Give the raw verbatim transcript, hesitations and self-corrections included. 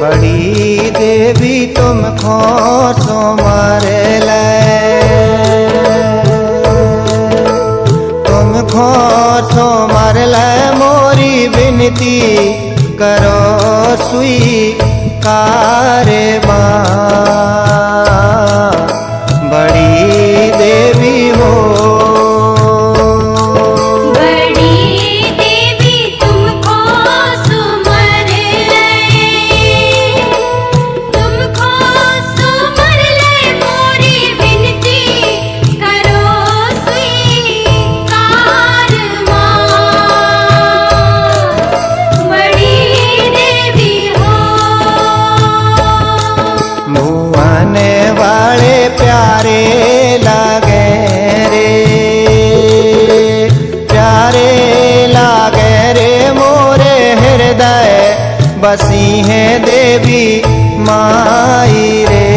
बड़ी देवी तुम खोसो मारे ले, तुम खोसो मार ले मोरी विनती करो स्वीकार मां, बड़ी देवी हो। प्यारे लागे रे, प्यारे लागे रे मोरे हृदय बसी है देवी माई रे।